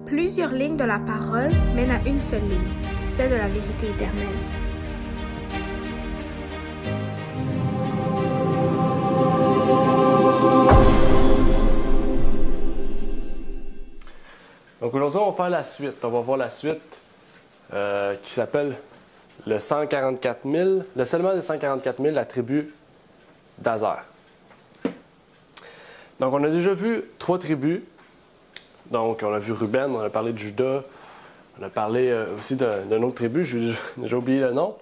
Plusieurs lignes de la parole mènent à une seule ligne, celle de la vérité éternelle. Donc aujourd'hui, on va faire la suite. On va voir la suite qui s'appelle le 144 000, le seulement des 144 000, la tribu d'Aser. Donc on a déjà vu 3 tribus. Donc on a vu Ruben, on a parlé de Juda, on a parlé aussi d'une autre tribu, j'ai oublié le nom.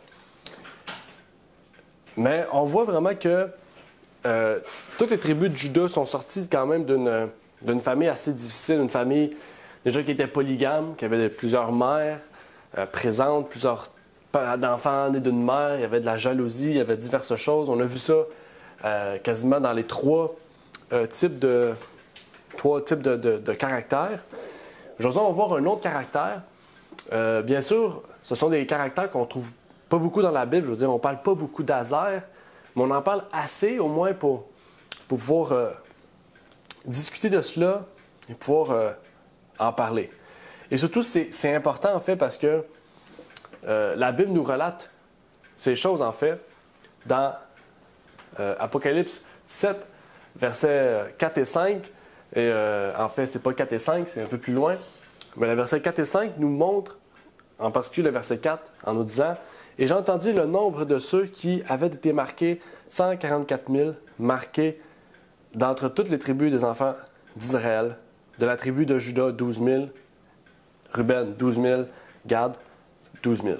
Mais on voit vraiment que toutes les tribus de Juda sont sorties quand même d'une famille assez difficile, une famille déjà qui était polygame, qui avait plusieurs mères présentes, plusieurs d'enfants nés d'une mère, il y avait de la jalousie, il y avait diverses choses. On a vu ça quasiment dans les trois types de caractères. Aujourd'hui, on va voir un autre caractère. Bien sûr, ce sont des caractères qu'on trouve pas beaucoup dans la Bible. Je veux dire, on ne parle pas beaucoup d'Aser, mais on en parle assez au moins pour pouvoir discuter de cela et pouvoir en parler. Et surtout, c'est important en fait parce que la Bible nous relate ces choses en fait dans Apocalypse 7, versets 4 et 5. Et en fait, c'est pas 4 et 5, c'est un peu plus loin. Mais le verset 4 et 5 nous montre, en particulier le verset 4, en nous disant « Et j'ai entendu le nombre de ceux qui avaient été marqués, 144 000, marqués d'entre toutes les tribus des enfants d'Israël, de la tribu de Juda, 12 000, Ruben, 12 000, Gad, 12 000. »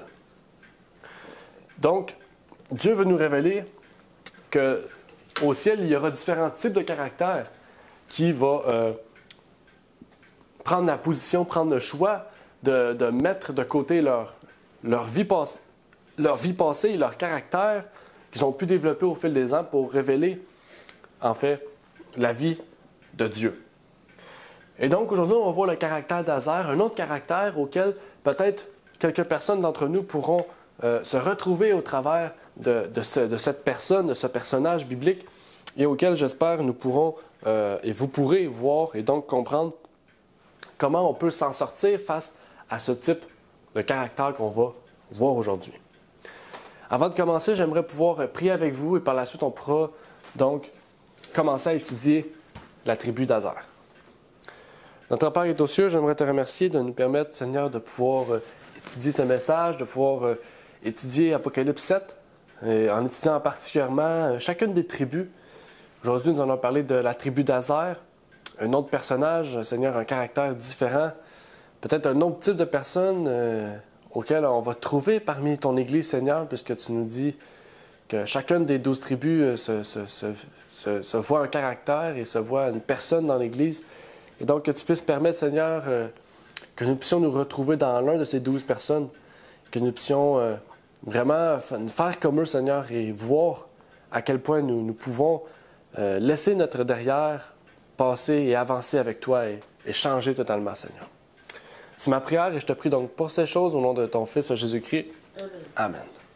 Donc, Dieu veut nous révéler qu'au ciel, il y aura différents types de caractères qui vont prendre la position, prendre le choix de mettre de côté leur vie passée et leur caractère qu'ils ont pu développer au fil des ans pour révéler, en fait, la vie de Dieu. Et donc, aujourd'hui, on va voir le caractère d'Aser, un autre caractère auquel peut-être quelques personnes d'entre nous pourront se retrouver au travers de cette personne, de ce personnage biblique, et auquel, j'espère, nous pourrons et vous pourrez voir et donc comprendre comment on peut s'en sortir face à ce type de caractère qu'on va voir aujourd'hui. Avant de commencer, j'aimerais pouvoir prier avec vous et par la suite, on pourra donc commencer à étudier la tribu d'Aser. Notre Père est aux cieux, j'aimerais te remercier de nous permettre, Seigneur, de pouvoir étudier ce message, de pouvoir étudier Apocalypse 7, en étudiant particulièrement chacune des tribus. Aujourd'hui, nous allons parler de la tribu d'Aser, un autre personnage, Seigneur, un caractère différent, peut-être un autre type de personne auquel on va trouver parmi ton Église, Seigneur, puisque tu nous dis que chacune des 12 tribus se voit un caractère et se voit une personne dans l'Église. Et donc, que tu puisses permettre, Seigneur, que nous puissions nous retrouver dans l'un de ces 12 personnes, que nous puissions vraiment faire comme eux, Seigneur, et voir à quel point nous pouvons laisser notre derrière, passer et avancer avec toi et changer totalement, Seigneur. C'est ma prière et je te prie donc pour ces choses au nom de ton Fils Jésus-Christ. Amen.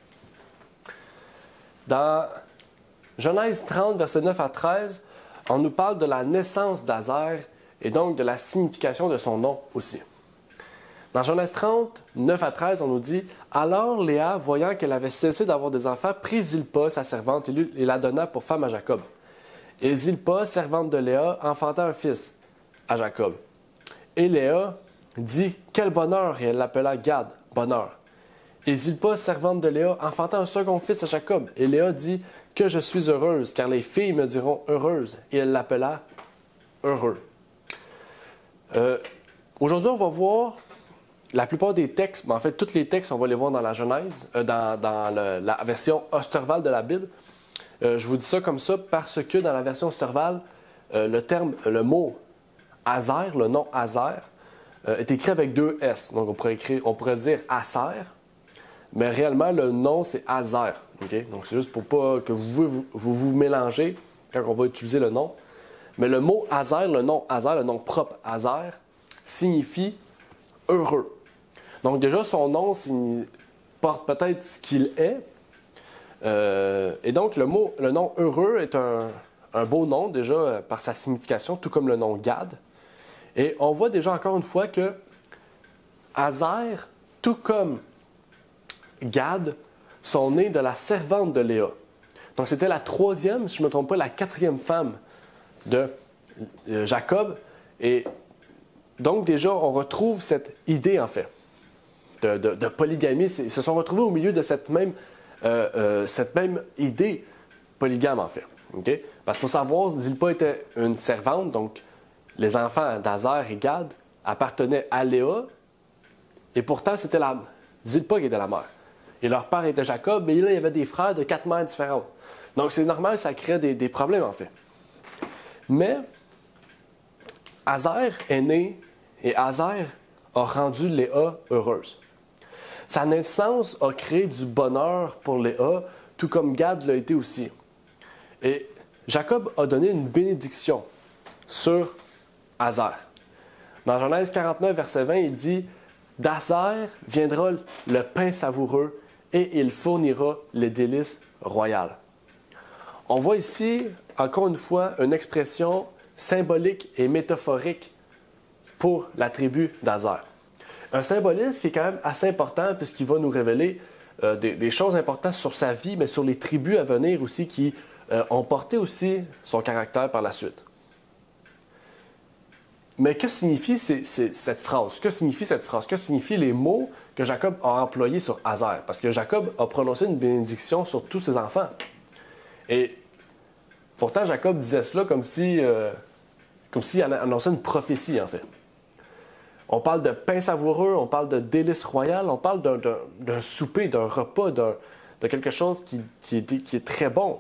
Dans Genèse 30, versets 9 à 13, on nous parle de la naissance d'Aser et donc de la signification de son nom aussi. Dans Genèse 30, 9 à 13, on nous dit « Alors Léa, voyant qu'elle avait cessé d'avoir des enfants, prit Zilpa, sa servante, et la donna pour femme à Jacob. Et Zilpa, servante de Léa, enfanta un fils à Jacob. Et Léa dit « Quel bonheur !» et elle l'appela Gad, bonheur. Et Zilpa, servante de Léa, enfanta un second fils à Jacob. Et Léa dit « Que je suis heureuse, car les filles me diront heureuse. » Et elle l'appela heureux. Aujourd'hui, on va voir la plupart des textes, mais en fait, tous les textes, on va les voir dans la Genèse, dans la version Osterwald de la Bible. Je vous dis ça comme ça parce que dans la version Osterwald, le mot Aser, le nom Aser, est écrit avec 2 S. Donc, on pourrait dire Aser, mais réellement, le nom, c'est Aser. Okay? Donc, c'est juste pour pas que vous mélangez quand on va utiliser le nom. Mais le mot Aser, le nom Aser, le nom propre Aser, signifie heureux. Donc, déjà, son nom porte peut-être ce qu'il est. Et donc, le nom heureux est un beau nom, déjà, par sa signification, tout comme le nom Gad. Et on voit déjà encore une fois que Azer, tout comme Gad, sont nés de la servante de Léa. Donc c'était la troisième, si je ne me trompe pas, la quatrième femme de Jacob. Et donc déjà, on retrouve cette idée, en fait, de polygamie. Ils se sont retrouvés au milieu de cette même idée polygame, en fait. Okay? Parce qu'il faut savoir, Zilpa était une servante, donc les enfants d'Azer et Gad appartenaient à Léa, et pourtant c'était Zilpa qui était la mère. Et leur père était Jacob, et là, il y avait des frères de 4 mères différentes. Donc c'est normal, ça crée des problèmes, en fait. Mais Azer est né, et Azer a rendu Léa heureuse. Sa naissance a créé du bonheur pour Léa, tout comme Gad l'a été aussi. Et Jacob a donné une bénédiction sur Azer. Dans Genèse 49, verset 20, il dit « D'Azer viendra le pain savoureux et il fournira les délices royales. » On voit ici, encore une fois, une expression symbolique et métaphorique pour la tribu d'Azer. Un symbolisme qui est quand même assez important puisqu'il va nous révéler des choses importantes sur sa vie, mais sur les tribus à venir aussi qui ont porté aussi son caractère par la suite. Mais que signifie cette phrase? Que signifie cette phrase? Que signifient les mots que Jacob a employés sur Azer? Parce que Jacob a prononcé une bénédiction sur tous ses enfants. Et pourtant, Jacob disait cela comme s'il annonçait une prophétie, en fait. On parle de pain savoureux, on parle de délices royales, on parle d'un souper, d'un repas, de quelque chose qui est très bon.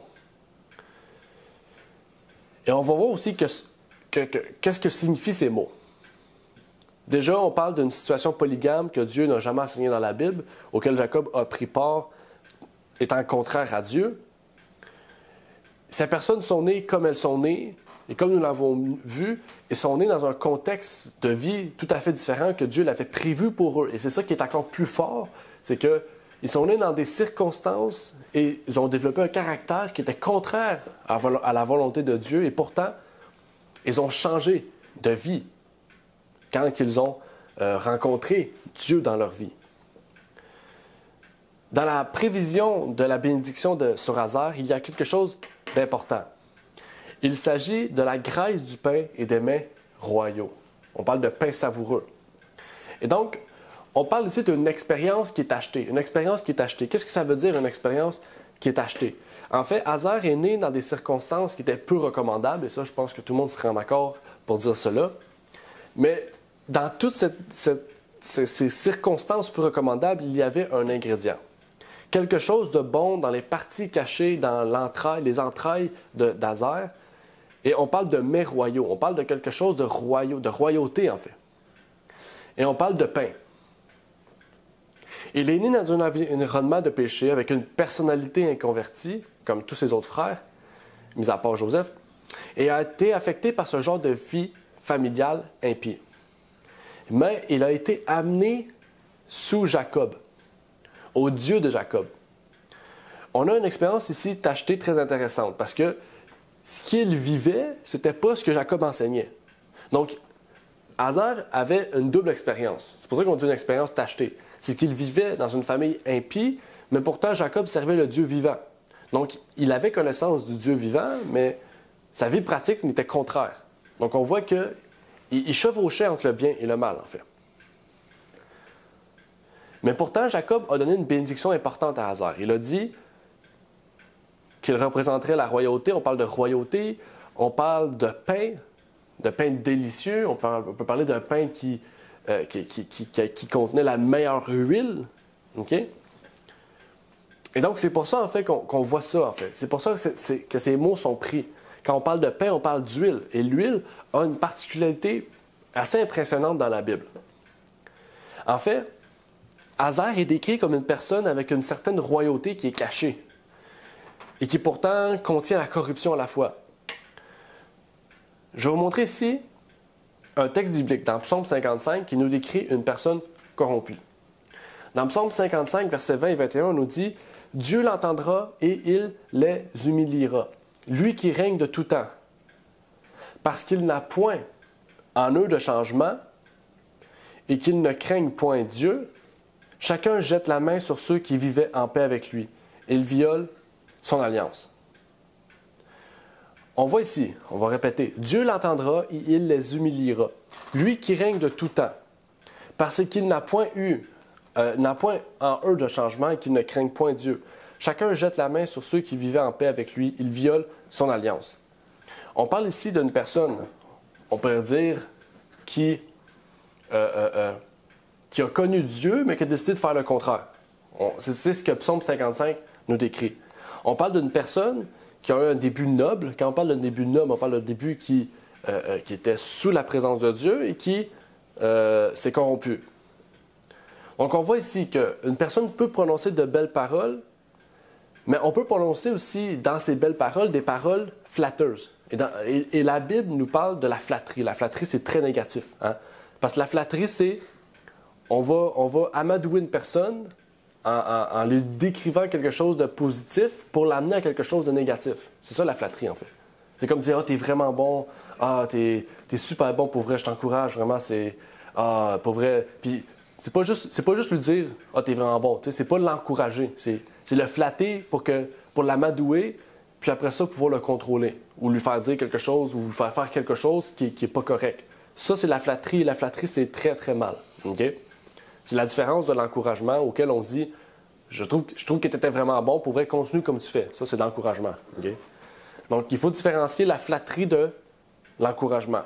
Et on va voir aussi qu'est-ce que signifient ces mots. Déjà, on parle d'une situation polygame que Dieu n'a jamais enseignée dans la Bible, auquel Jacob a pris part, étant contraire à Dieu. Ces personnes sont nées comme elles sont nées, et comme nous l'avons vu, ils sont nés dans un contexte de vie tout à fait différent que Dieu l'avait prévu pour eux. Et c'est ça qui est encore plus fort, c'est qu'ils sont nés dans des circonstances et ils ont développé un caractère qui était contraire à la volonté de Dieu. Et pourtant, ils ont changé de vie quand ils ont rencontré Dieu dans leur vie. Dans la prévision de la bénédiction sur Azer, il y a quelque chose d'important. Il s'agit de la graisse du pain et des mets royaux. On parle de pain savoureux. Et donc, on parle ici d'une expérience qui est achetée. Une expérience qui est achetée. Qu'est-ce que ça veut dire, une expérience qui est achetée? En fait, Azer est né dans des circonstances qui étaient peu recommandables, et ça, je pense que tout le monde serait en accord pour dire cela. Mais dans toutes ces circonstances peu recommandables, il y avait un ingrédient. Quelque chose de bon dans les parties cachées dans les entrailles d'Azer. Et on parle de mets royaux. On parle de quelque chose de royauté, en fait. Et on parle de pain. Il est né dans un environnement de péché avec une personnalité inconvertie, comme tous ses autres frères, mis à part Joseph, et a été affecté par ce genre de vie familiale impie. Mais il a été amené sous Jacob, au Dieu de Jacob. On a une expérience ici tachetée très intéressante parce que ce qu'il vivait, ce n'était pas ce que Jacob enseignait. Donc, Azer avait une double expérience. C'est pour ça qu'on dit une expérience tachetée. C'est qu'il vivait dans une famille impie, mais pourtant Jacob servait le Dieu vivant. Donc, il avait connaissance du Dieu vivant, mais sa vie pratique n'était contraire. Donc, on voit qu'il chevauchait entre le bien et le mal, en fait. Mais pourtant, Jacob a donné une bénédiction importante à Azer. Il a dit qu'il représenterait la royauté. On parle de royauté, on parle de pain délicieux, on peut parler d'un pain qui contenait la meilleure huile. Okay? Et donc, c'est pour ça, en fait, qu'on voit ça, en fait. C'est pour ça que ces mots sont pris. Quand on parle de pain, on parle d'huile. Et l'huile a une particularité assez impressionnante dans la Bible. En fait, Azer est décrit comme une personne avec une certaine royauté qui est cachée et qui pourtant contient la corruption à la fois. Je vais vous montrer ici un texte biblique dans Psaume 55 qui nous décrit une personne corrompue. Dans Psaume 55, versets 20 et 21, on nous dit « Dieu l'entendra et il les humiliera, lui qui règne de tout temps, parce qu'il n'a point en eux de changement et qu'ils ne craignent point Dieu, chacun jette la main sur ceux qui vivaient en paix avec lui. Il viole son alliance. On voit ici, on va répéter, Dieu l'entendra et il les humiliera. Lui qui règne de tout temps, parce qu'il n'a point en eux de changement et qu'ils ne craignent point Dieu. Chacun jette la main sur ceux qui vivaient en paix avec lui. Il viole son alliance. On parle ici d'une personne, on pourrait dire, qui a connu Dieu, mais qui a décidé de faire le contraire. C'est ce que Psaume 55 nous décrit. On parle d'une personne qui a eu un début noble. Quand on parle d'un début noble, on parle d'un début qui était sous la présence de Dieu et qui s'est corrompu. Donc on voit ici qu'une personne peut prononcer de belles paroles, mais on peut prononcer aussi dans ces belles paroles des paroles flatteuses. Et la Bible nous parle de la flatterie. La flatterie, c'est très négatif. Hein? Parce que la flatterie, c'est on va amadouer une personne en lui décrivant quelque chose de positif pour l'amener à quelque chose de négatif. C'est ça la flatterie, en fait. C'est comme dire « Ah, t'es vraiment bon. Ah, t'es super bon, pour vrai, je t'encourage. Vraiment, c'est... Ah, pour vrai. » Puis c'est pas juste lui dire « Ah, t'es vraiment bon. » C'est pas l'encourager. C'est le flatter pour l'amadouer, puis après ça, pouvoir le contrôler. Ou lui faire dire quelque chose, ou lui faire faire quelque chose qui est pas correct. Ça, c'est la flatterie. La flatterie, c'est très, très mal. OK? C'est la différence de l'encouragement auquel on dit « Je trouve que tu étais vraiment bon, pour vrai, continue comme tu fais. » Ça, c'est de l'encouragement. Okay? Donc, il faut différencier la flatterie de l'encouragement.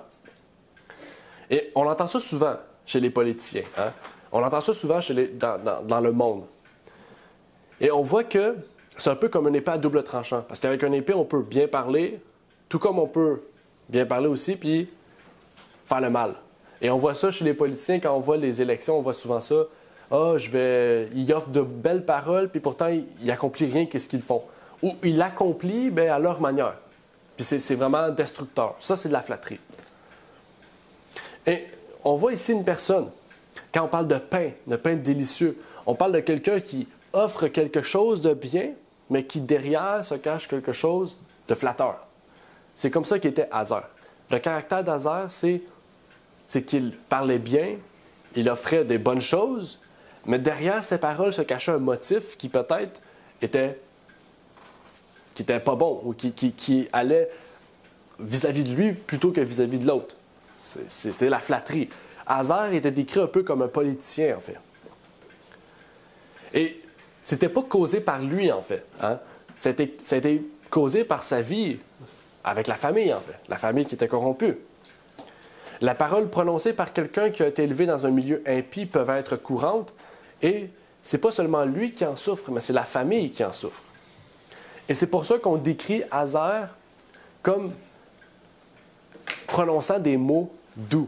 Et on entend ça souvent chez les politiciens. Hein? On entend ça souvent dans le monde. Et on voit que c'est un peu comme une épée à double tranchant. Parce qu'avec une épée, on peut bien parler, tout comme on peut bien parler aussi, puis faire le mal. Et on voit ça chez les politiciens, quand on voit les élections, on voit souvent ça. Ah, ils offrent de belles paroles, puis pourtant, ils n'accomplissent rien qu'est-ce qu'ils font. Ou ils l'accomplissent à leur manière. Puis c'est vraiment destructeur. Ça, c'est de la flatterie. Et on voit ici une personne, quand on parle de pain délicieux, on parle de quelqu'un qui offre quelque chose de bien, mais qui derrière se cache quelque chose de flatteur. C'est comme ça qu'était Hazaël. Le caractère d'Hazaël, c'est qu'il parlait bien, il offrait des bonnes choses, mais derrière ses paroles se cachait un motif qui peut-être était pas bon, ou qui allait vis-à-vis de lui plutôt que vis-à-vis de l'autre. C'était la flatterie. Hazaël était décrit un peu comme un politicien, en fait. Et c'était pas causé par lui, en fait. Hein? Ça a été causé par sa vie avec la famille, en fait. La famille qui était corrompue. La parole prononcée par quelqu'un qui a été élevé dans un milieu impie peut être courante, et c'est pas seulement lui qui en souffre, mais c'est la famille qui en souffre. Et c'est pour ça qu'on décrit Hazaël comme prononçant des mots doux.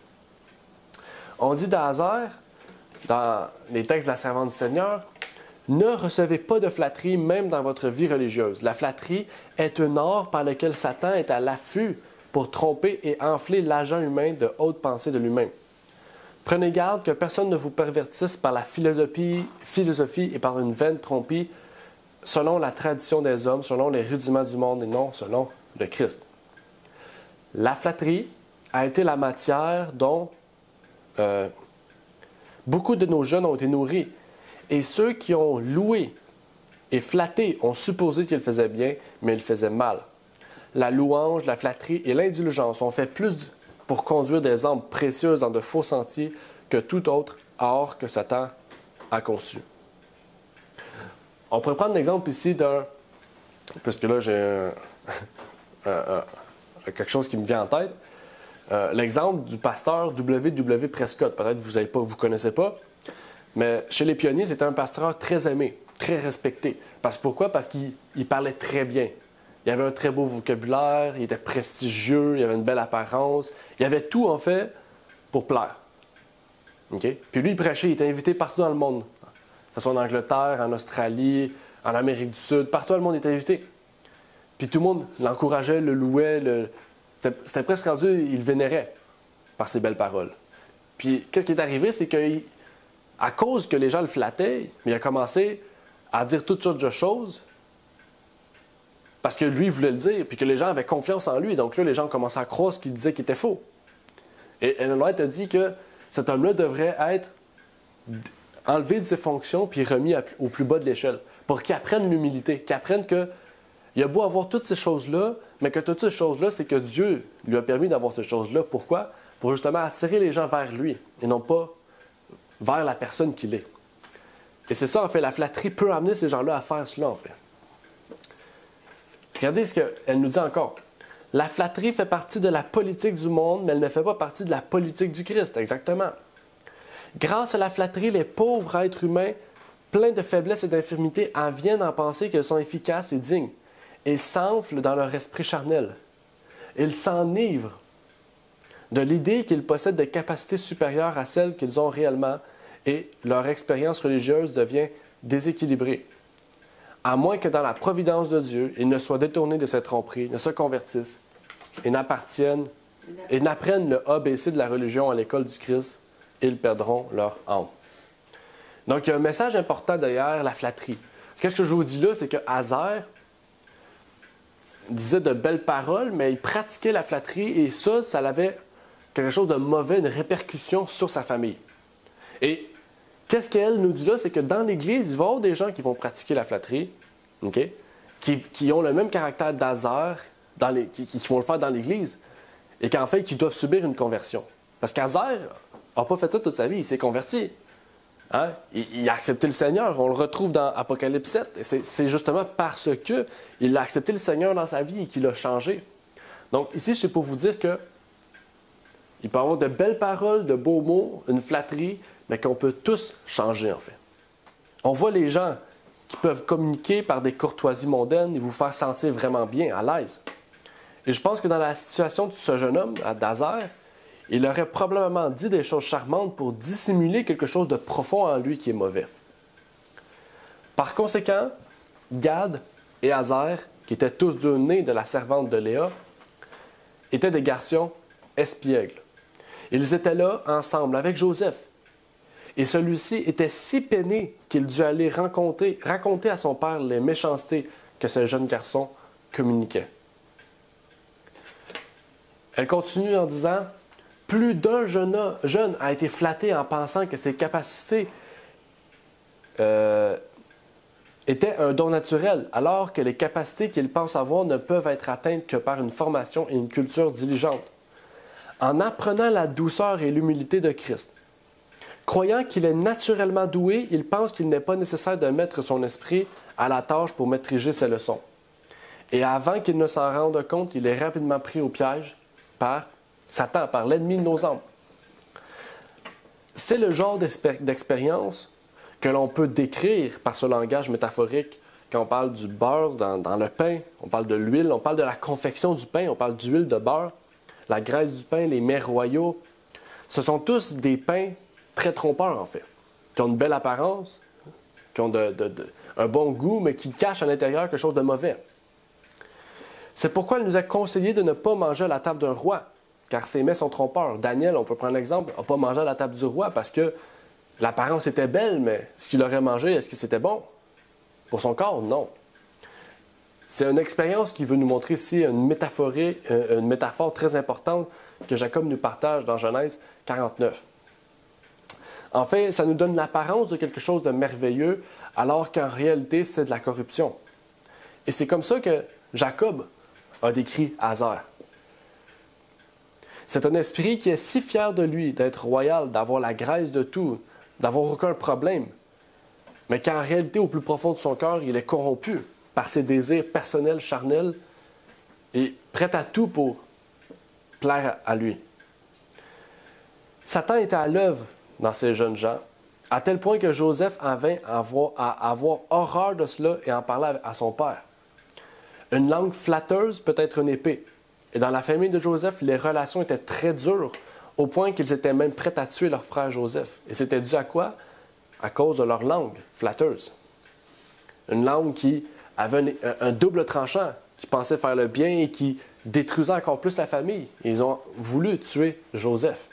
On dit d'Hazaël, dans les textes de la servante du Seigneur, « Ne recevez pas de flatterie même dans votre vie religieuse. La flatterie est un art par lequel Satan est à l'affût pour tromper et enfler l'agent humain de haute pensée de lui-même. Prenez garde que personne ne vous pervertisse par la philosophie et par une vaine tromperie, selon la tradition des hommes, selon les rudiments du monde et non selon le Christ. » La flatterie a été la matière dont beaucoup de nos jeunes ont été nourris. Et ceux qui ont loué et flatté ont supposé qu'ils faisaient bien, mais ils faisaient mal. La louange, la flatterie et l'indulgence ont fait plus pour conduire des âmes précieuses dans de faux sentiers que tout autre art que Satan a conçu. On pourrait prendre l'exemple ici parce que là j'ai quelque chose qui me vient en tête. L'exemple du pasteur W.W. Prescott. Peut-être que vous ne connaissez pas, mais chez les pionniers, c'était un pasteur très aimé, très respecté. Pourquoi? Parce qu'il parlait très bien. Il avait un très beau vocabulaire, il était prestigieux, il avait une belle apparence. Il avait tout, en fait, pour plaire. Okay? Puis lui, il prêchait, il était invité partout dans le monde. Que ce soit en Angleterre, en Australie, en Amérique du Sud, partout dans le monde, il était invité. Puis tout le monde l'encourageait, le louait, C'était presque rendu, il le vénérait par ses belles paroles. Puis, qu'est-ce qui est arrivé, c'est qu'à cause que les gens le flattaient, il a commencé à dire toutes sortes de choses parce que lui voulait le dire, puis que les gens avaient confiance en lui. Donc là, les gens commençaient à croire ce qu'il disait qui était faux. Et Ellen White a dit que cet homme-là devrait être enlevé de ses fonctions puis remis au plus bas de l'échelle pour qu'il apprenne l'humilité, qu'il apprenne qu'il a beau avoir toutes ces choses-là, mais que toutes ces choses-là, c'est que Dieu lui a permis d'avoir ces choses-là. Pourquoi? Pour justement attirer les gens vers lui et non pas vers la personne qu'il est. Et c'est ça, en fait, la flatterie peut amener ces gens-là à faire cela, en fait. Regardez ce qu'elle nous dit encore. La flatterie fait partie de la politique du monde, mais elle ne fait pas partie de la politique du Christ, exactement. Grâce à la flatterie, les pauvres êtres humains, pleins de faiblesses et d'infirmités, en viennent à penser qu'ils sont efficaces et dignes, et s'enflent dans leur esprit charnel. Ils s'enivrent de l'idée qu'ils possèdent des capacités supérieures à celles qu'ils ont réellement, et leur expérience religieuse devient déséquilibrée. À moins que dans la providence de Dieu, ils ne soient détournés de cette tromperie, ne se convertissent et n'apprennent le ABC de la religion à l'école du Christ, ils perdront leur âme. Donc, il y a un message important derrière la flatterie. Qu'est-ce que je vous dis là? C'est que Hazaël disait de belles paroles, mais il pratiquait la flatterie et ça avait quelque chose de mauvais, une répercussion sur sa famille. Et qu'est-ce qu'elle nous dit là? C'est que dans l'Église, il va y avoir des gens qui vont pratiquer la flatterie, okay? qui ont le même caractère d'Hazaël, qui vont le faire dans l'Église, et qu'en fait, qui doivent subir une conversion. Parce qu'Hazaël n'a pas fait ça toute sa vie, il s'est converti. Hein? Il a accepté le Seigneur, on le retrouve dans Apocalypse 7, et c'est justement parce qu'il a accepté le Seigneur dans sa vie et qu'il a changé. Donc ici, c'est pour vous dire que il peut y avoir de belles paroles, de beaux mots, une flatterie, mais qu'on peut tous changer, en fait. On voit les gens qui peuvent communiquer par des courtoisies mondaines et vous faire sentir vraiment bien, à l'aise. Et je pense que dans la situation de ce jeune homme, d'Hazaël, il aurait probablement dit des choses charmantes pour dissimuler quelque chose de profond en lui qui est mauvais. Par conséquent, Gad et Hazaël, qui étaient tous deux nés de la servante de Léa, étaient des garçons espiègles. Ils étaient là ensemble avec Joseph. Et celui-ci était si peiné qu'il dut aller raconter à son père les méchancetés que ce jeune garçon communiquait. Elle continue en disant « Plus d'un jeune a été flatté en pensant que ses capacités étaient un don naturel, alors que les capacités qu'il pense avoir ne peuvent être atteintes que par une formation et une culture diligente. En apprenant la douceur et l'humilité de Christ. Croyant qu'il est naturellement doué, il pense qu'il n'est pas nécessaire de mettre son esprit à la tâche pour maîtriser ses leçons. Et avant qu'il ne s'en rende compte, il est rapidement pris au piège par Satan, par l'ennemi de nos âmes. C'est le genre d'expérience que l'on peut décrire par ce langage métaphorique quand on parle du beurre dans le pain, on parle de l'huile, on parle de la confection du pain, on parle d'huile de beurre, la graisse du pain, les mets royaux. Ce sont tous des pains très trompeurs, en fait, qui ont une belle apparence, qui ont un bon goût, mais qui cachent à l'intérieur quelque chose de mauvais. C'est pourquoi il nous a conseillé de ne pas manger à la table d'un roi, car ces mets sont trompeurs. Daniel, on peut prendre l'exemple, n'a pas mangé à la table du roi parce que l'apparence était belle, mais ce qu'il aurait mangé, est-ce que c'était bon? Pour son corps, non. C'est une expérience qui veut nous montrer ici une métaphore très importante que Jacob nous partage dans Genèse 49. En fait, ça nous donne l'apparence de quelque chose de merveilleux, alors qu'en réalité, c'est de la corruption. Et c'est comme ça que Jacob a décrit Hazaël. C'est un esprit qui est si fier de lui, d'être royal, d'avoir la grâce de tout, d'avoir aucun problème, mais qu'en réalité, au plus profond de son cœur, il est corrompu par ses désirs personnels, charnels, et prêt à tout pour plaire à lui. Satan était à l'œuvre dans ces jeunes gens, à tel point que Joseph en vint à avoir horreur de cela et en parler à son père. Une langue flatteuse peut être une épée. Et dans la famille de Joseph, les relations étaient très dures, au point qu'ils étaient même prêts à tuer leur frère Joseph. Et c'était dû à quoi? À cause de leur langue flatteuse. Une langue qui avait un double tranchant, qui pensait faire le bien et qui détruisait encore plus la famille. Ils ont voulu tuer Joseph.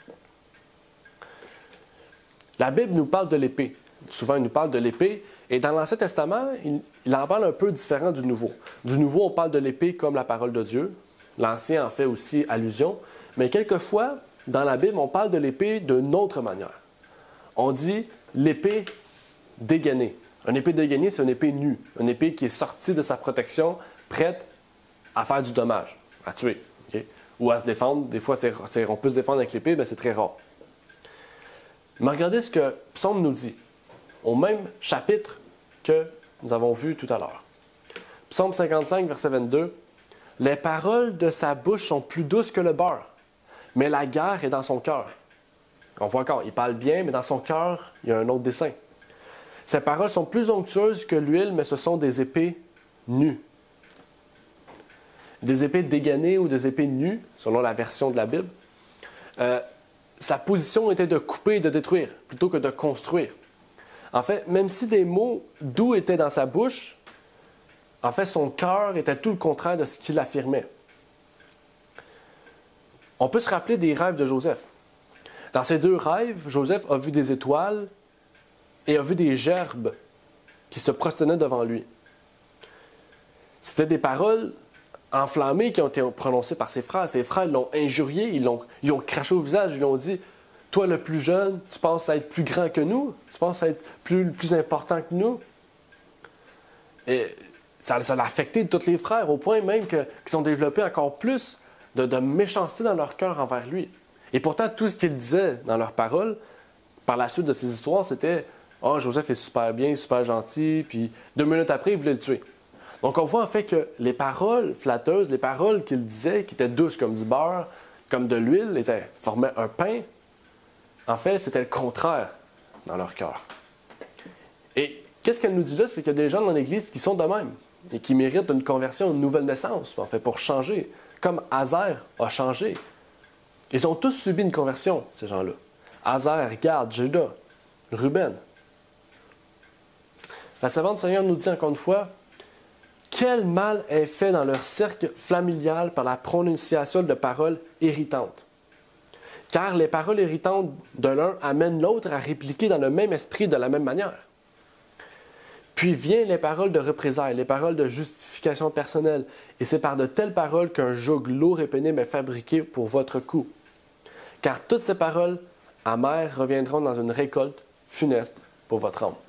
La Bible nous parle de l'épée. Souvent, il nous parle de l'épée. Et dans l'Ancien Testament, il en parle un peu différent du Nouveau. Du Nouveau, on parle de l'épée comme la parole de Dieu. L'Ancien en fait aussi allusion. Mais quelquefois, dans la Bible, on parle de l'épée d'une autre manière. On dit l'épée dégainée. Une épée dégainée, c'est une épée nue. Une épée qui est sortie de sa protection, prête à faire du dommage, à tuer. Okay? Ou à se défendre. Des fois, on peut se défendre avec l'épée, mais c'est très rare. Mais regardez ce que Psaume nous dit, au même chapitre que nous avons vu tout à l'heure. Psaume 55, verset 22. « Les paroles de sa bouche sont plus douces que le beurre, mais la guerre est dans son cœur. » On voit encore, il parle bien, mais dans son cœur, il y a un autre dessein. « Ses paroles sont plus onctueuses que l'huile, mais ce sont des épées nues. » Des épées dégainées ou des épées nues, selon la version de la Bible. Sa position était de couper et de détruire, plutôt que de construire. En fait, même si des mots doux étaient dans sa bouche, en fait, son cœur était tout le contraire de ce qu'il affirmait. On peut se rappeler des rêves de Joseph. Dans ces deux rêves, Joseph a vu des étoiles et a vu des gerbes qui se prosternaient devant lui. C'était des paroles enflammés qui ont été prononcés par ses frères. Ses frères l'ont injurié, ils ont craché au visage, ils lui ont dit « Toi, le plus jeune, tu penses être plus grand que nous? Tu penses être plus important que nous? » Et ça l'a affecté tous les frères, au point même qu'ils ont développé encore plus de méchanceté dans leur cœur envers lui. Et pourtant, tout ce qu'ils disaient dans leurs paroles, par la suite de ces histoires, c'était « Ah, Joseph est super bien, super gentil. » Puis 2 minutes après, ils voulaient le tuer. Donc, on voit en fait que les paroles flatteuses, les paroles qu'il disait, qui étaient douces comme du beurre, comme de l'huile, formaient un pain. En fait, c'était le contraire dans leur cœur. Et qu'est-ce qu'elle nous dit là? C'est qu'il y a des gens dans l'Église qui sont de même et qui méritent une conversion, une nouvelle naissance, en fait, pour changer. Comme Azer a changé. Ils ont tous subi une conversion, ces gens-là. Azer, Gad, Juda, Ruben. La servante du Seigneur nous dit encore une fois, quel mal est fait dans leur cercle familial par la prononciation de paroles irritantes. Car les paroles irritantes de l'un amènent l'autre à répliquer dans le même esprit de la même manière. Puis viennent les paroles de représailles, les paroles de justification personnelle, et c'est par de telles paroles qu'un joug lourd et pénible est fabriqué pour votre cou. Car toutes ces paroles amères reviendront dans une récolte funeste pour votre âme.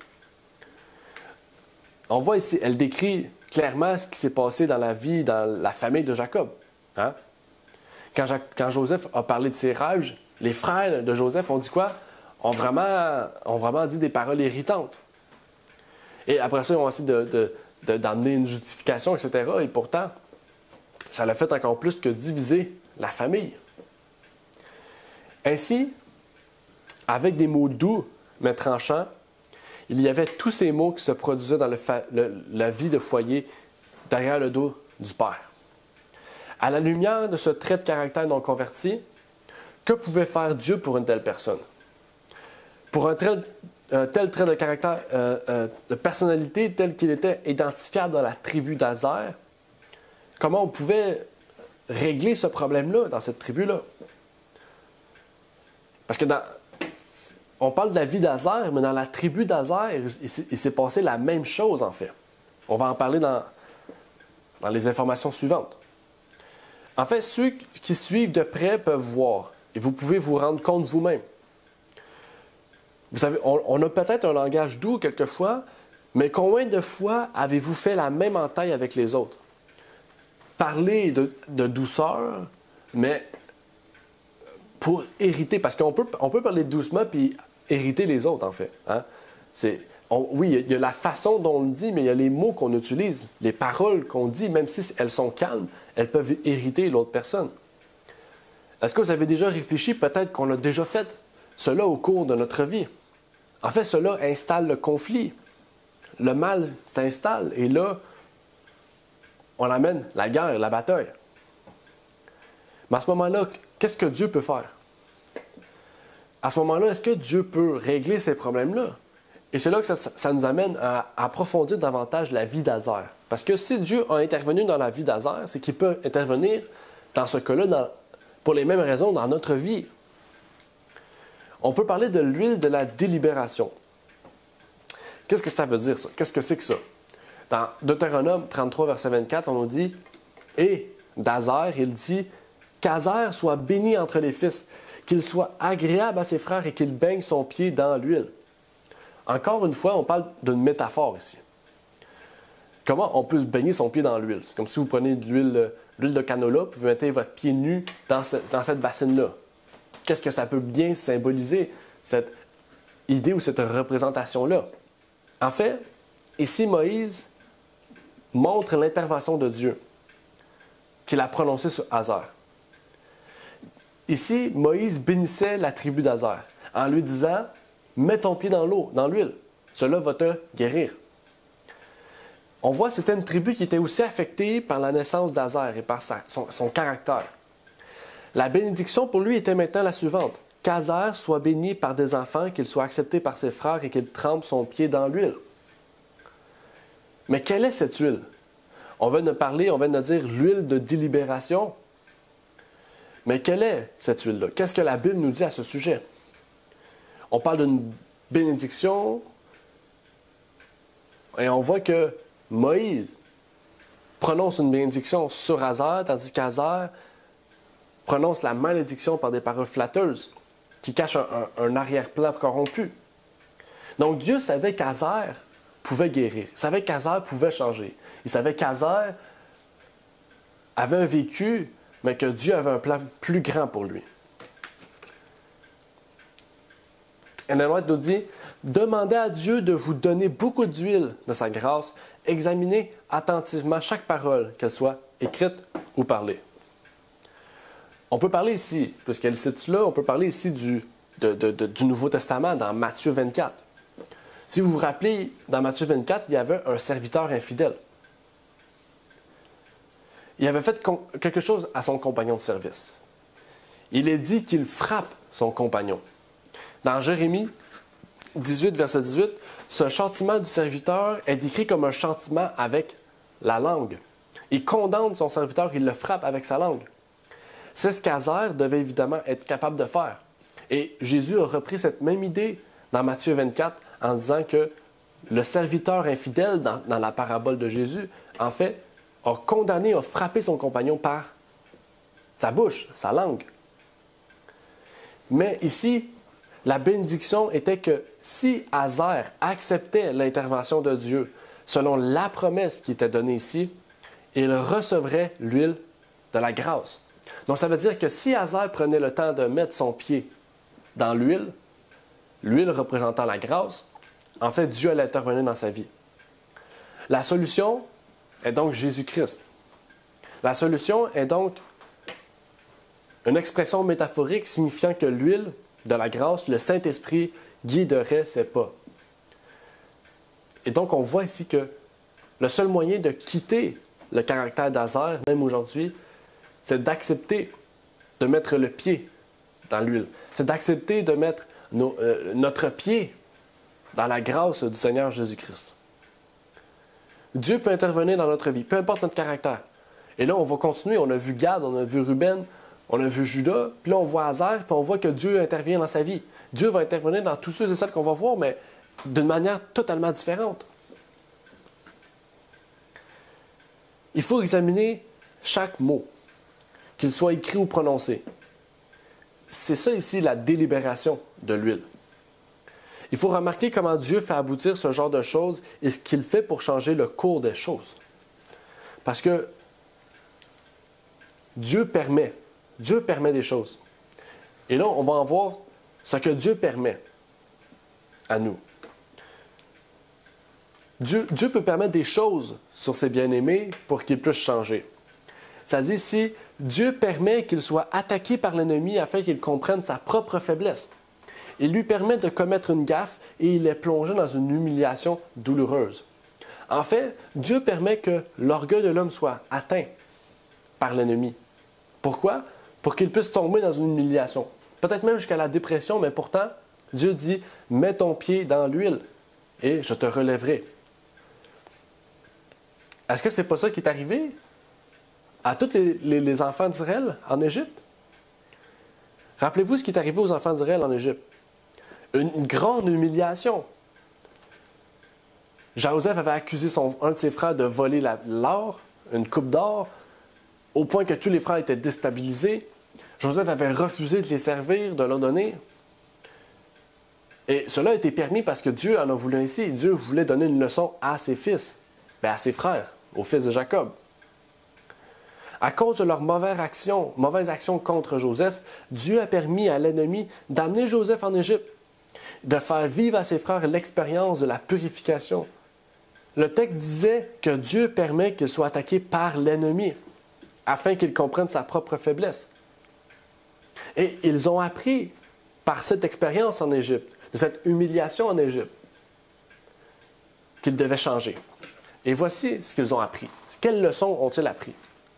On voit ici, elle décrit clairement ce qui s'est passé dans la vie, dans la famille de Jacob. Hein? Quand Joseph a parlé de ses rêves, les frères de Joseph ont dit quoi? Ont vraiment dit des paroles irritantes. Et après ça, ils ont essayé d'amener une justification, etc. Et pourtant, ça l'a fait encore plus que diviser la famille. Ainsi, avec des mots doux mais tranchants, il y avait tous ces mots qui se produisaient dans la vie de foyer derrière le dos du Père. À la lumière de ce trait de caractère non converti, que pouvait faire Dieu pour une telle personne? Pour un tel trait de caractère, de personnalité tel qu'il était identifiable dans la tribu d'Azer, comment on pouvait régler ce problème-là dans cette tribu-là? Parce que on parle de la vie d'Azer, mais dans la tribu d'Azer, il s'est passé la même chose, en fait. On va en parler dans les informations suivantes. En fait, ceux qui suivent de près peuvent voir, et vous pouvez vous rendre compte vous-même. Vous savez, on a peut-être un langage doux quelquefois, mais combien de fois avez-vous fait la même entaille avec les autres? Parler de douceur, mais pour irriter, parce qu'on peut parler doucement puis irriter les autres, en fait. Hein? Oui, il y a la façon dont on le dit, mais il y a les mots qu'on utilise, les paroles qu'on dit, même si elles sont calmes, elles peuvent irriter l'autre personne. Est-ce que vous avez déjà réfléchi, peut-être qu'on a déjà fait cela au cours de notre vie? En fait, cela installe le conflit. Le mal s'installe, et là, on amène la guerre, la bataille. Mais à ce moment-là, qu'est-ce que Dieu peut faire? À ce moment-là, est-ce que Dieu peut régler ces problèmes-là? Et c'est là que ça nous amène à approfondir davantage la vie d'Azer. Parce que si Dieu a intervenu dans la vie d'Azer, c'est qu'il peut intervenir dans ce cas-là pour les mêmes raisons dans notre vie. On peut parler de l'huile de la délibération. Qu'est-ce que ça veut dire, ça? Qu'est-ce que c'est que ça? Dans Deutéronome 33, verset 24, on nous dit « Et d'Azer, il dit « qu'Azer soit béni entre les fils, qu'il soit agréable à ses frères et qu'il baigne son pied dans l'huile. Encore une fois, on parle d'une métaphore ici. Comment on peut se baigner son pied dans l'huile? C'est comme si vous prenez de l'huile de canola, puis vous mettez votre pied nu dans cette bassine-là. Qu'est-ce que ça peut bien symboliser, cette idée ou cette représentation-là? En fait, ici, Moïse montre l'intervention de Dieu qu'il a prononcée sur Hazar. Ici, Moïse bénissait la tribu d'Hazar en lui disant « Mets ton pied dans l'eau, dans l'huile, cela va te guérir. » On voit que c'était une tribu qui était aussi affectée par la naissance d'Hazar et par son caractère. La bénédiction pour lui était maintenant la suivante. Qu'Hazar soit béni par des enfants, qu'il soit accepté par ses frères et qu'il trempe son pied dans l'huile. Mais quelle est cette huile? On vient de dire l'huile de délibération. Mais quelle est cette huile-là? Qu'est-ce que la Bible nous dit à ce sujet? On parle d'une bénédiction et on voit que Moïse prononce une bénédiction sur Hazar, tandis qu'Hazar prononce la malédiction par des paroles flatteuses qui cachent un arrière-plan corrompu. Donc Dieu savait qu'Hazar pouvait guérir. Il savait qu'Hazar pouvait changer. Il savait qu'Hazar avait un vécu, mais que Dieu avait un plan plus grand pour lui. Et la loi nous dit, demandez à Dieu de vous donner beaucoup d'huile de sa grâce, examinez attentivement chaque parole, qu'elle soit écrite ou parlée. On peut parler ici, puisqu'elle cite là, on peut parler ici du Nouveau Testament dans Matthieu 24. Si vous vous rappelez, dans Matthieu 24, il y avait un serviteur infidèle. Il avait fait quelque chose à son compagnon de service. Il est dit qu'il frappe son compagnon. Dans Jérémie 18, verset 18, ce châtiment du serviteur est décrit comme un châtiment avec la langue. Il condamne son serviteur, il le frappe avec sa langue. C'est ce qu'Hazar devait évidemment être capable de faire. Et Jésus a repris cette même idée dans Matthieu 24 en disant que le serviteur infidèle dans la parabole de Jésus, en fait, a condamné, a frappé son compagnon par sa bouche, sa langue. Mais ici, la bénédiction était que si Hazar acceptait l'intervention de Dieu selon la promesse qui était donnée ici, il recevrait l'huile de la grâce. Donc ça veut dire que si Hazar prenait le temps de mettre son pied dans l'huile, l'huile représentant la grâce, en fait, Dieu allait intervenir dans sa vie. La solution est donc Jésus-Christ. La solution est donc une expression métaphorique signifiant que l'huile de la grâce, le Saint-Esprit, guiderait ses pas. Et donc, on voit ici que le seul moyen de quitter le caractère d'Hazar, même aujourd'hui, c'est d'accepter de mettre le pied dans l'huile. C'est d'accepter de mettre notre pied dans la grâce du Seigneur Jésus-Christ. Dieu peut intervenir dans notre vie, peu importe notre caractère. Et là, on va continuer. On a vu Gad, on a vu Ruben, on a vu Judas, puis là, on voit Hazar, puis on voit que Dieu intervient dans sa vie. Dieu va intervenir dans tous ceux et celles qu'on va voir, mais d'une manière totalement différente. Il faut examiner chaque mot, qu'il soit écrit ou prononcé. C'est ça ici la délibération de l'huile. Il faut remarquer comment Dieu fait aboutir ce genre de choses et ce qu'il fait pour changer le cours des choses. Parce que Dieu permet des choses. Et là, on va en voir ce que Dieu permet à nous. Dieu peut permettre des choses sur ses bien-aimés pour qu'ils puissent changer. C'est-à-dire ici, Dieu permet qu'il soit attaqué par l'ennemi afin qu'il comprenne sa propre faiblesse. Il lui permet de commettre une gaffe et il est plongé dans une humiliation douloureuse. En fait, Dieu permet que l'orgueil de l'homme soit atteint par l'ennemi. Pourquoi? Pour qu'il puisse tomber dans une humiliation. Peut-être même jusqu'à la dépression, mais pourtant, Dieu dit « Mets ton pied dans l'huile et je te relèverai ». Est-ce que ce n'est pas ça qui est arrivé à tous les enfants d'Israël en Égypte? Rappelez-vous ce qui est arrivé aux enfants d'Israël en Égypte. Une grande humiliation. Joseph avait accusé un de ses frères de voler l'or, une coupe d'or, au point que tous les frères étaient déstabilisés. Joseph avait refusé de les servir, de leur donner. Et cela a été permis parce que Dieu en a voulu ainsi. Dieu voulait donner une leçon à ses fils, à ses frères, aux fils de Jacob. À cause de leur mauvaise action contre Joseph, Dieu a permis à l'ennemi d'amener Joseph en Égypte, de faire vivre à ses frères l'expérience de la purification. Le texte disait que Dieu permet qu'il soit attaqué par l'ennemi, afin qu'il comprenne sa propre faiblesse. Et ils ont appris par cette expérience en Égypte, de cette humiliation en Égypte, qu'ils devaient changer. Et voici ce qu'ils ont appris. Quelles leçons ont-ils appris?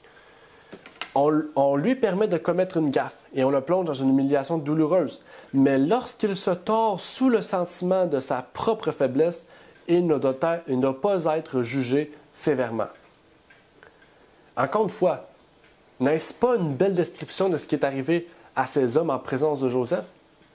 On lui permet de commettre une gaffe et on le plonge dans une humiliation douloureuse. Mais lorsqu'il se tord sous le sentiment de sa propre faiblesse, il ne doit pas être jugé sévèrement. Encore une fois, n'est-ce pas une belle description de ce qui est arrivé à ces hommes en présence de Joseph?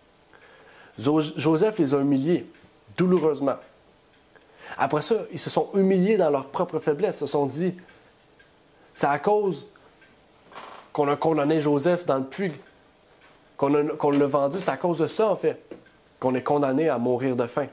Joseph les a humiliés douloureusement. Après ça, ils se sont humiliés dans leur propre faiblesse. Ils se sont dit, c'est à cause qu'on a condamné Joseph dans le puits, qu'on l'a vendu, c'est à cause de ça, en fait, qu'on est condamné à mourir de faim.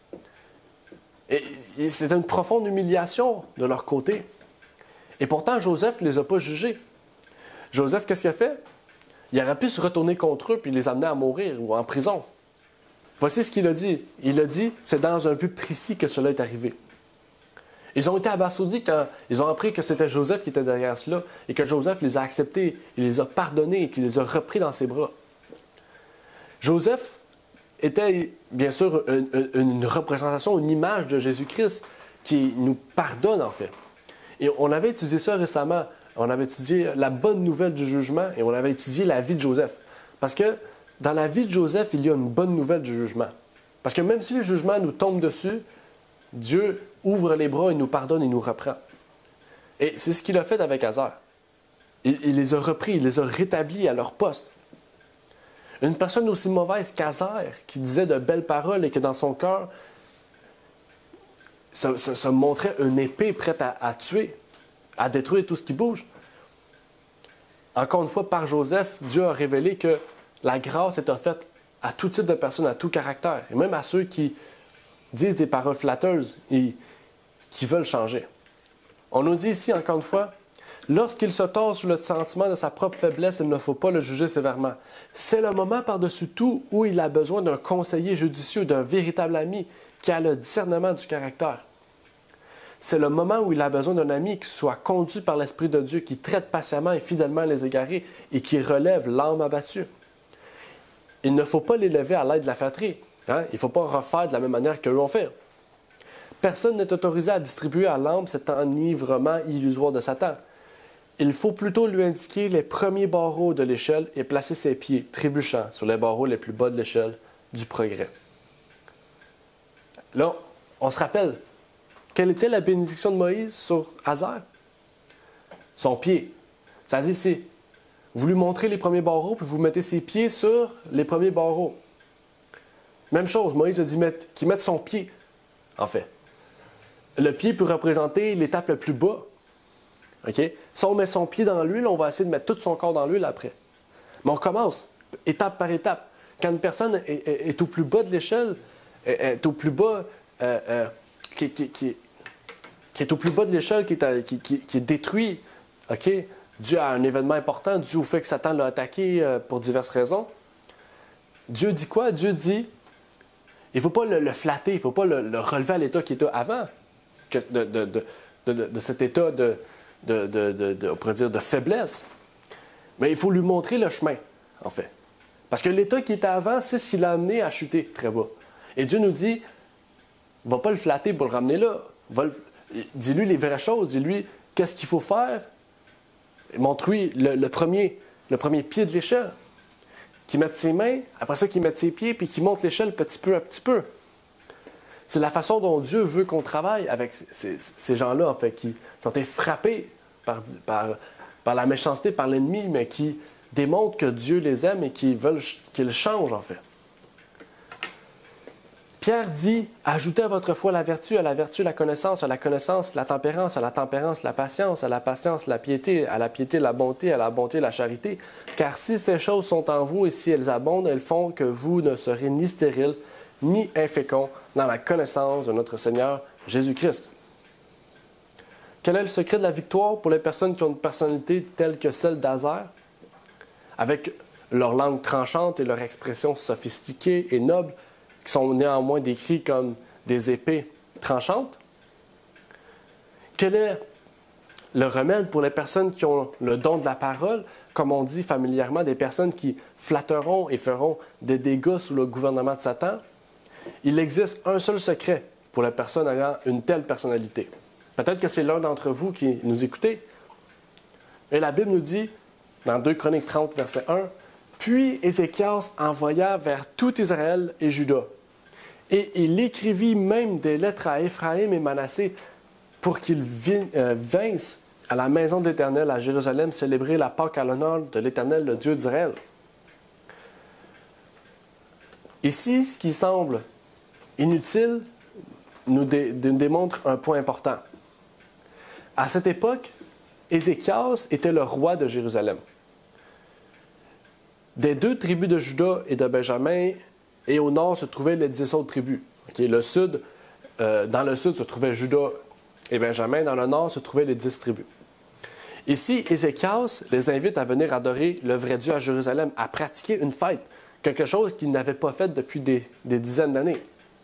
Et c'est une profonde humiliation de leur côté. Et pourtant, Joseph ne les a pas jugés. Joseph, qu'est-ce qu'il a fait? Il aurait pu se retourner contre eux puis les amener à mourir ou en prison. Voici ce qu'il a dit. Il a dit, c'est dans un but précis que cela est arrivé. Ils ont été abasourdis quand ils ont appris que c'était Joseph qui était derrière cela et que Joseph les a acceptés, il les a pardonnés et qu'il les a repris dans ses bras. Joseph était bien sûr une représentation, une image de Jésus-Christ qui nous pardonne en fait. Et on avait étudié ça récemment. On avait étudié la bonne nouvelle du jugement et on avait étudié la vie de Joseph. Parce que dans la vie de Joseph, il y a une bonne nouvelle du jugement. Parce que même si le jugement nous tombe dessus, Dieu ouvre les bras, il nous pardonne, il nous reprend. Et c'est ce qu'il a fait avec Hazar. Il les a repris, il les a rétablis à leur poste. Une personne aussi mauvaise qu'Hazar, qui disait de belles paroles et que dans son cœur se montrait une épée prête à tuer, à détruire tout ce qui bouge. Encore une fois, par Joseph, Dieu a révélé que la grâce est offerte à tout type de personnes, à tout caractère, et même à ceux qui disent des paroles flatteuses et qui veulent changer. On nous dit ici, encore une fois, lorsqu'il se tord sous le sentiment de sa propre faiblesse, il ne faut pas le juger sévèrement. C'est le moment par-dessus tout où il a besoin d'un conseiller judicieux, d'un véritable ami qui a le discernement du caractère. C'est le moment où il a besoin d'un ami qui soit conduit par l'Esprit de Dieu, qui traite patiemment et fidèlement les égarés et qui relève l'âme abattue. Il ne faut pas l'élever à l'aide de la flatterie. Il ne faut pas refaire de la même manière qu'eux ont fait. Personne n'est autorisé à distribuer à l'âme cet enivrement illusoire de Satan. Il faut plutôt lui indiquer les premiers barreaux de l'échelle et placer ses pieds, trébuchant, sur les barreaux les plus bas de l'échelle du progrès. Là, on se rappelle, quelle était la bénédiction de Moïse sur Hazar? Son pied. Ça dit ici, vous lui montrez les premiers barreaux, puis vous mettez ses pieds sur les premiers barreaux. Même chose, Moïse a dit qu'il mette son pied, en fait. Le pied peut représenter l'étape la plus bas. Okay? Si on met son pied dans l'huile, on va essayer de mettre tout son corps dans l'huile après. Mais on commence, étape par étape. Quand une personne est au plus bas de l'échelle, est au plus bas, qui est au plus bas de l'échelle, qui est détruit, okay? Dû à un événement important, dû au fait que Satan l'a attaqué pour diverses raisons. Dieu dit quoi? Dieu dit, il ne faut pas le flatter, il ne faut pas le relever à l'état qui était avant, de cet état on pourrait dire de faiblesse. Mais il faut lui montrer le chemin, en fait. Parce que l'état qui était avant, c'est ce qui l'a amené à chuter très bas. Et Dieu nous dit, va pas le flatter pour le ramener là. Dis-lui les vraies choses, dis-lui qu'est-ce qu'il faut faire. Montre-lui le premier pied de l'échelle. Qu'il mette ses mains, après ça qu'il mette ses pieds, puis qu'il monte l'échelle petit peu à petit peu. C'est la façon dont Dieu veut qu'on travaille avec ces gens-là, en fait, qui ont été frappés par la méchanceté, par l'ennemi, mais qui démontrent que Dieu les aime et qui veulent qu'ils changent, en fait. Pierre dit, ajoutez à votre foi la vertu la connaissance, à la connaissance la tempérance, à la tempérance la patience, à la patience la piété, à la bonté la charité. Car si ces choses sont en vous et si elles abondent, elles font que vous ne serez ni stériles, ni inféconds dans la connaissance de notre Seigneur Jésus-Christ. Quel est le secret de la victoire pour les personnes qui ont une personnalité telle que celle d'Azer, avec leur langue tranchante et leur expression sophistiquée et noble, qui sont néanmoins décrits comme des épées tranchantes? Quel est le remède pour les personnes qui ont le don de la parole, comme on dit familièrement, des personnes qui flatteront et feront des dégâts sous le gouvernement de Satan? Il existe un seul secret pour les personnes ayant une telle personnalité. Peut-être que c'est l'un d'entre vous qui nous écoutez. Et la Bible nous dit, dans 2 Chroniques 30, verset 1, « Puis Ézéchias envoya vers tout Israël et Juda, et il écrivit même des lettres à Éphraïm et Manassé pour qu'ils vinssent à la maison de l'Éternel à Jérusalem célébrer la Pâque à l'honneur de l'Éternel, le Dieu d'Israël. » Ici, ce qui semble inutile nous démontre un point important. À cette époque, Ézéchias était le roi de Jérusalem. Des 2 tribus de Juda et de Benjamin, et au nord se trouvaient les 10 autres tribus. Okay? Dans le sud se trouvaient Juda et Benjamin, dans le nord se trouvaient les 10 tribus. Ici, Ézéchias les invite à venir adorer le vrai Dieu à Jérusalem, à pratiquer une fête, quelque chose qu'ils n'avaient pas fait depuis des dizaines d'années.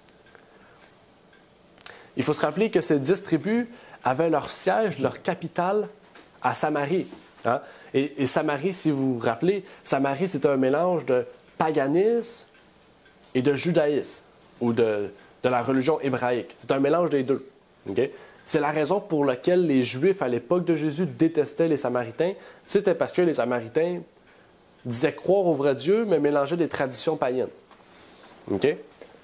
Il faut se rappeler que ces 10 tribus avaient leur siège, leur capitale à Samarie. Hein? Et Samarie, si vous vous rappelez, Samarie, c'était un mélange de paganisme et de judaïsme, ou de la religion hébraïque. C'est un mélange des deux. Okay? C'est la raison pour laquelle les Juifs, à l'époque de Jésus, détestaient les Samaritains. C'était parce que les Samaritains disaient croire au vrai Dieu, mais mélangeaient des traditions païennes. Okay?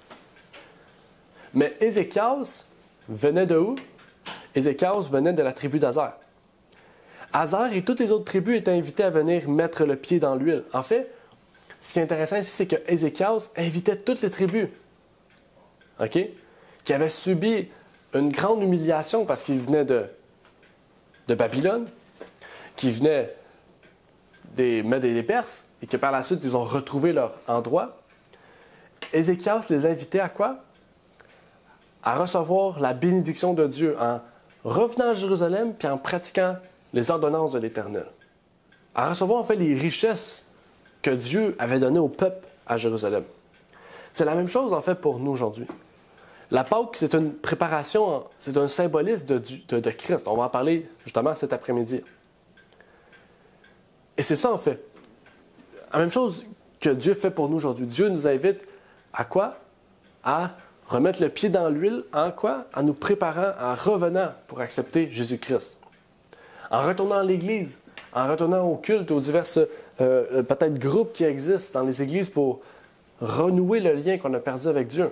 Mais Ézéchias venait de où? Ézéchias venait de la tribu d'Azer. Azer et toutes les autres tribus étaient invitées à venir mettre le pied dans l'huile. En fait, ce qui est intéressant ici, c'est que Ézéchias invitait toutes les tribus, qui avaient subi une grande humiliation parce qu'ils venaient de Babylone, qui venaient des Mèdes et des Perses, et que par la suite, ils ont retrouvé leur endroit. Ézéchias les invitait à quoi? À recevoir la bénédiction de Dieu en revenant à Jérusalem puis en pratiquant les ordonnances de l'Éternel. À recevoir en fait les richesses que Dieu avait données au peuple à Jérusalem. C'est la même chose en fait pour nous aujourd'hui. La Pâque, c'est une préparation, c'est un symbolisme de Christ. On va en parler justement cet après-midi. Et c'est ça en fait. La même chose que Dieu fait pour nous aujourd'hui. Dieu nous invite à quoi? À remettre le pied dans l'huile, en quoi? En nous préparant, en revenant pour accepter Jésus-Christ. En retournant à l'Église, en retournant au culte, aux divers peut-être groupes qui existent dans les églises pour renouer le lien qu'on a perdu avec Dieu.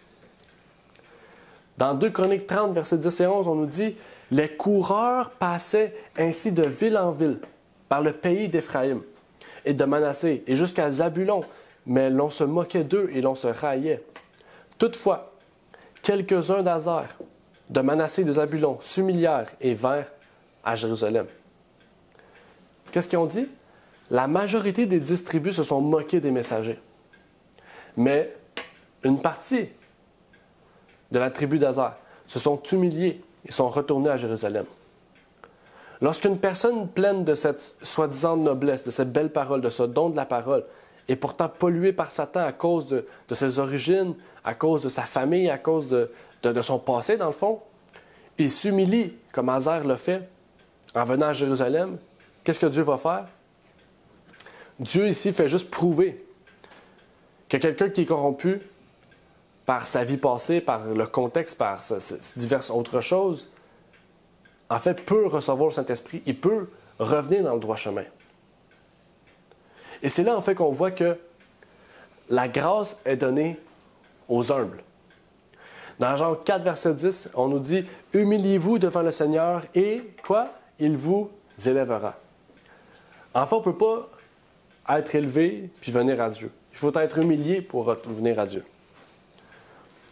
Dans 2 Chroniques 30, versets 10 et 11, on nous dit « Les coureurs passaient ainsi de ville en ville, par le pays d'Éphraïm et de Manassé, et jusqu'à Zabulon, mais l'on se moquait d'eux et l'on se raillait. Toutefois, quelques-uns d'Azer, de Manassé et de Zabulon, s'humilièrent et vinrent à Jérusalem. » Qu'est-ce qu'ils ont dit? La majorité des 10 tribus se sont moqués des messagers. Mais une partie de la tribu d'Azer se sont humiliés et sont retournés à Jérusalem. Lorsqu'une personne pleine de cette soi-disant noblesse, de cette belle parole, de ce don de la parole, est pourtant polluée par Satan à cause de ses origines, à cause de sa famille, à cause de son passé, dans le fond, il s'humilie, comme Azer l'a fait, en venant à Jérusalem, qu'est-ce que Dieu va faire? Dieu ici fait juste prouver que quelqu'un qui est corrompu par sa vie passée, par le contexte, par diverses autres choses, en fait, peut recevoir le Saint-Esprit, il peut revenir dans le droit chemin. Et c'est là, en fait, qu'on voit que la grâce est donnée aux humbles. Dans Jean 4, verset 10, on nous dit « Humiliez-vous devant le Seigneur et, quoi? Il vous élèvera. » En fait, on ne peut pas être élevé puis venir à Dieu. Il faut être humilié pour venir à Dieu.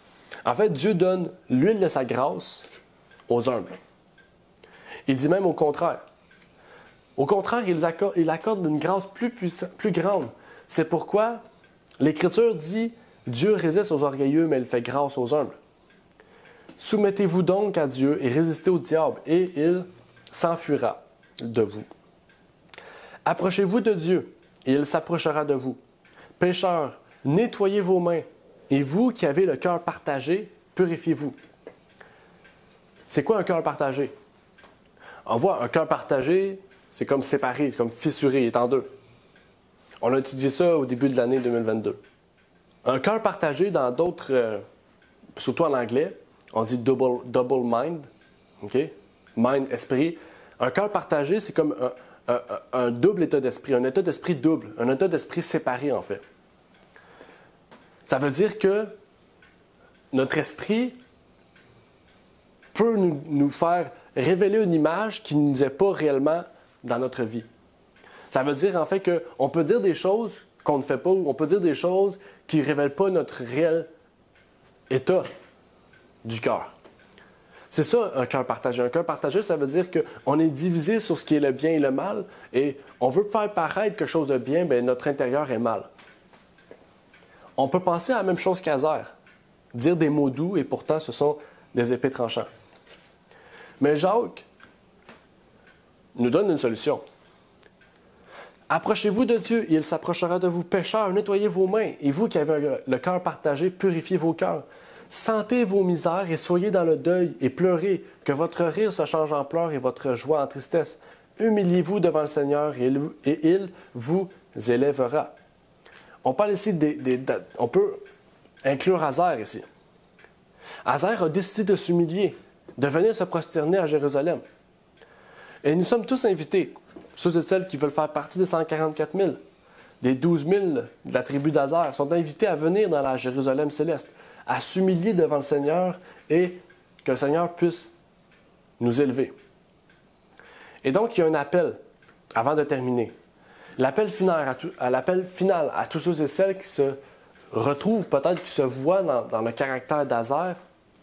En fait, Dieu donne l'huile de sa grâce aux humbles. Il dit même au contraire. Au contraire, il accorde une grâce plus grande. C'est pourquoi l'Écriture dit « Dieu résiste aux orgueilleux, mais il fait grâce aux humbles ». Soumettez-vous donc à Dieu et résistez au diable, et il s'enfuira de vous. Approchez-vous de Dieu, et il s'approchera de vous. Pécheurs, nettoyez vos mains, et vous qui avez le cœur partagé, purifiez-vous. C'est quoi un cœur partagé? On voit un cœur partagé, c'est comme séparé, c'est comme fissuré, il est en deux. On a étudié ça au début de l'année 2022. Un cœur partagé dans d'autres, surtout en anglais, on dit double mind, OK? Mind, esprit. Un cœur partagé, c'est comme un double état d'esprit, un état d'esprit double, un état d'esprit séparé en fait. Ça veut dire que notre esprit peut nous faire révéler une image qui ne nous est pas réellement dans notre vie. Ça veut dire en fait qu'on peut dire des choses qu'on ne fait pas, ou on peut dire des choses qui ne révèlent pas notre réel état du cœur. C'est ça un cœur partagé. Un cœur partagé, ça veut dire qu'on est divisé sur ce qui est le bien et le mal, et on veut faire paraître quelque chose de bien, bien notre intérieur est mal. On peut penser à la même chose qu'Azer, dire des mots doux, et pourtant ce sont des épées tranchantes. Mais Jacques nous donne une solution. Approchez-vous de Dieu, et il s'approchera de vous. Pécheurs, nettoyez vos mains, et vous qui avez le cœur partagé, purifiez vos cœurs. Sentez vos misères et soyez dans le deuil et pleurez, que votre rire se change en pleurs et votre joie en tristesse. Humiliez-vous devant le Seigneur et il vous élèvera. On parle ici on peut inclure Azer ici. Azer a décidé de s'humilier, de venir se prosterner à Jérusalem. Et nous sommes tous invités, ceux et celles qui veulent faire partie des 144 000, des 12 000 de la tribu d'Azer, sont invités à venir dans la Jérusalem céleste, à s'humilier devant le Seigneur et que le Seigneur puisse nous élever. Et donc, il y a un appel, avant de terminer. L'appel final à tous ceux et celles qui se retrouvent, peut-être qui se voient dans le caractère d'Azer.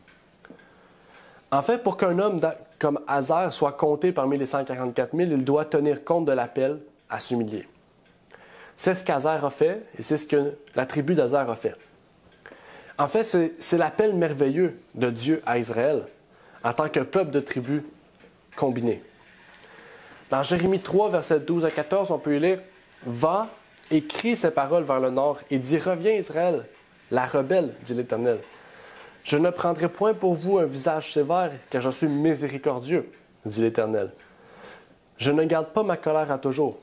En fait, pour qu'un homme comme Azer soit compté parmi les 144 000, il doit tenir compte de l'appel à s'humilier. C'est ce qu'Azer a fait et c'est ce que la tribu d'Azer a fait. En fait, c'est l'appel merveilleux de Dieu à Israël en tant que peuple de tribus combinées. Dans Jérémie 3, versets 12 à 14, on peut y lire « Va et crie ces paroles vers le nord et dis « Reviens Israël, la rebelle, dit l'Éternel. Je ne prendrai point pour vous un visage sévère, car je suis miséricordieux, dit l'Éternel. Je ne garde pas ma colère à toujours.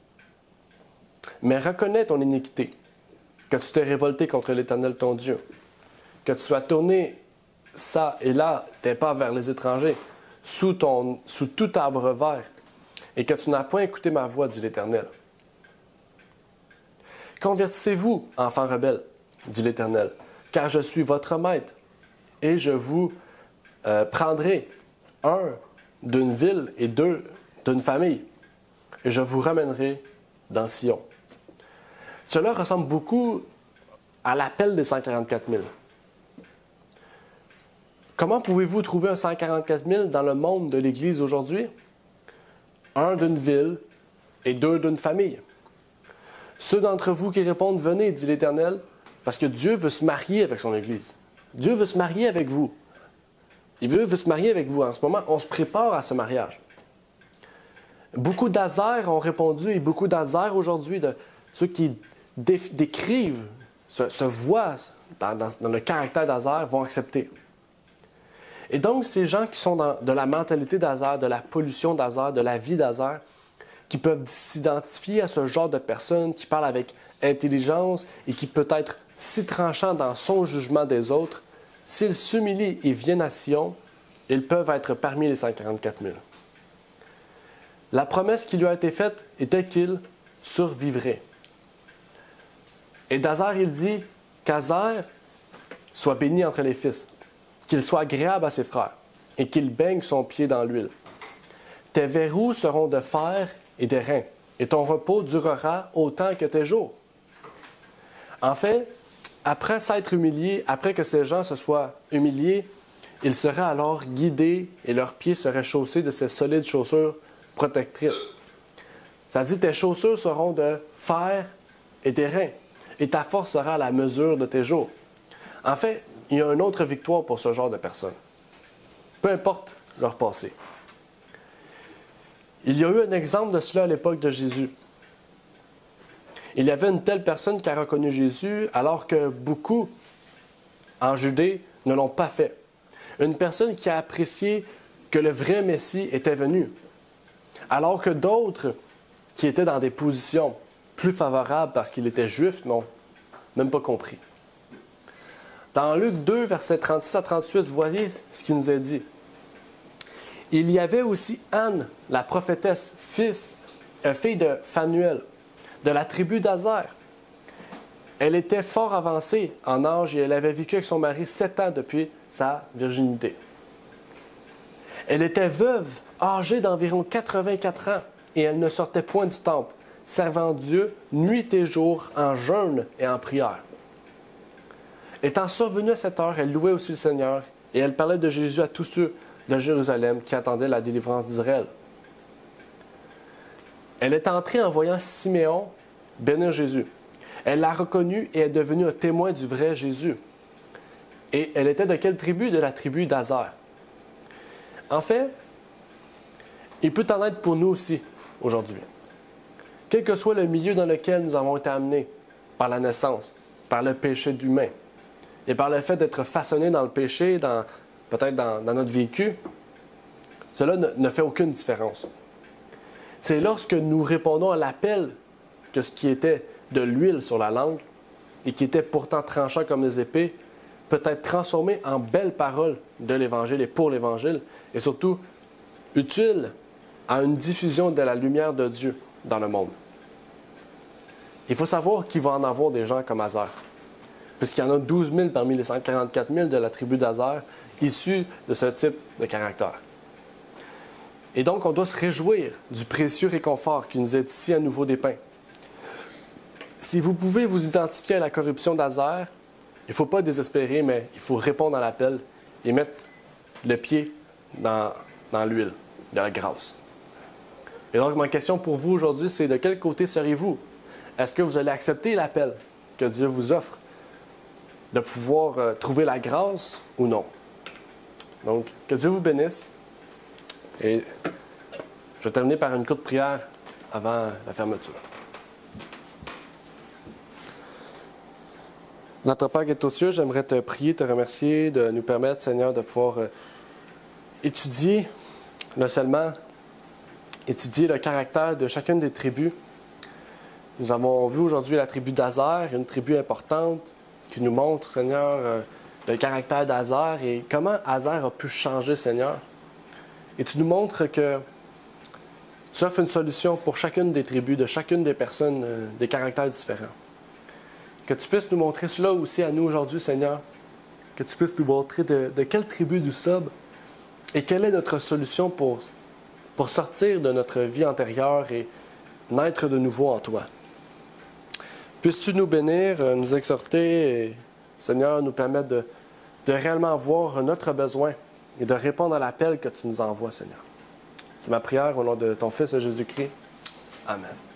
Mais reconnais ton iniquité, que tu t'es révolté contre l'Éternel ton Dieu, que tu sois tourné ça et là tes pas vers les étrangers, sous tout arbre vert, et que tu n'as point écouté ma voix, dit l'Éternel. Convertissez-vous, enfants rebelles, dit l'Éternel, car je suis votre maître, et je vous prendrai un d'une ville et deux d'une famille, et je vous ramènerai dans Sion. Cela ressemble beaucoup à l'appel des 144 000. Comment pouvez-vous trouver un 144 000 dans le monde de l'Église aujourd'hui? Un d'une ville et deux d'une famille. Ceux d'entre vous qui répondent « Venez », dit l'Éternel, parce que Dieu veut se marier avec son Église. Dieu veut se marier avec vous. Il veut se marier avec vous. En ce moment, on se prépare à ce mariage. Beaucoup d'Azer ont répondu, et beaucoup d'Azer aujourd'hui, de ceux qui décrivent, se voient dans le caractère d'Azer, vont accepter. Et donc, ces gens qui sont de la mentalité d'Azer, de la pollution d'Azer, de la vie d'Azer, qui peuvent s'identifier à ce genre de personnes qui parlent avec intelligence et qui peut être si tranchant dans son jugement des autres, s'ils s'humilient et viennent à Sion, ils peuvent être parmi les 144 000. La promesse qui lui a été faite était qu'il survivrait. Et d'Azer, il dit qu'Azer soit béni entre les fils, qu'il soit agréable à ses frères et qu'il baigne son pied dans l'huile. Tes verrous seront de fer et d'airain, et ton repos durera autant que tes jours. En fait, après s'être humiliés, après que ces gens se soient humiliés, ils seraient alors guidés et leurs pieds seraient chaussés de ces solides chaussures protectrices. Ça dit, tes chaussures seront de fer et d'airain, et ta force sera à la mesure de tes jours. En fait, il y a une autre victoire pour ce genre de personnes. Peu importe leur passé. Il y a eu un exemple de cela à l'époque de Jésus. Il y avait une telle personne qui a reconnu Jésus alors que beaucoup en Judée ne l'ont pas fait. Une personne qui a apprécié que le vrai Messie était venu, alors que d'autres qui étaient dans des positions plus favorables parce qu'il était juif n'ont même pas compris. Dans Luc 2, versets 36 à 38, vous voyez ce qu'il nous est dit. Il y avait aussi Anne, la prophétesse, fille de Phanuel, de la tribu d'Aser. Elle était fort avancée en âge et elle avait vécu avec son mari 7 ans depuis sa virginité. Elle était veuve, âgée d'environ 84 ans, et elle ne sortait point du temple, servant Dieu nuit et jour en jeûne et en prière. Étant survenue à cette heure, elle louait aussi le Seigneur, et elle parlait de Jésus à tous ceux de Jérusalem qui attendaient la délivrance d'Israël. Elle est entrée en voyant Siméon bénir Jésus. Elle l'a reconnu et est devenue un témoin du vrai Jésus. Et elle était de quelle tribu? De la tribu d'Aser. En fait, il peut en être pour nous aussi aujourd'hui. Quel que soit le milieu dans lequel nous avons été amenés par la naissance, par le péché d'humain, et par le fait d'être façonnés dans le péché, peut-être dans notre vécu, cela ne fait aucune différence. C'est lorsque nous répondons à l'appel que ce qui était de l'huile sur la langue et qui était pourtant tranchant comme des épées peut être transformé en belles paroles de l'Évangile et pour l'Évangile et surtout utile à une diffusion de la lumière de Dieu dans le monde. Il faut savoir qu'il va en avoir des gens comme Aser, puisqu'il y en a 12 000 parmi les 144 000 de la tribu d'Aser issus de ce type de caractère. Et donc, on doit se réjouir du précieux réconfort qui nous est ici à nouveau dépeint. Si vous pouvez vous identifier à la corruption d'Aser, il ne faut pas désespérer, mais il faut répondre à l'appel et mettre le pied dans l'huile, de la grâce. Et donc, ma question pour vous aujourd'hui, c'est de quel côté serez-vous? Est-ce que vous allez accepter l'appel que Dieu vous offre de pouvoir trouver la grâce ou non? Donc, que Dieu vous bénisse. Et je vais terminer par une courte prière avant la fermeture. Notre Père qui est aux cieux, j'aimerais te prier, te remercier de nous permettre, Seigneur, de pouvoir étudier, non seulement étudier le caractère de chacune des tribus. Nous avons vu aujourd'hui la tribu d'Aser, une tribu importante qui nous montre, Seigneur, le caractère d'Aser et comment Aser a pu changer, Seigneur. Et tu nous montres que tu offres une solution pour chacune des tribus, de chacune des personnes, des caractères différents. Que tu puisses nous montrer cela aussi à nous aujourd'hui, Seigneur. Que tu puisses nous montrer de quelle tribu nous sommes et quelle est notre solution pour sortir de notre vie antérieure et naître de nouveau en toi. Puisses-tu nous bénir, nous exhorter et, Seigneur, nous permettre de réellement voir notre besoin et de répondre à l'appel que tu nous envoies, Seigneur. C'est ma prière au nom de ton Fils Jésus-Christ. Amen.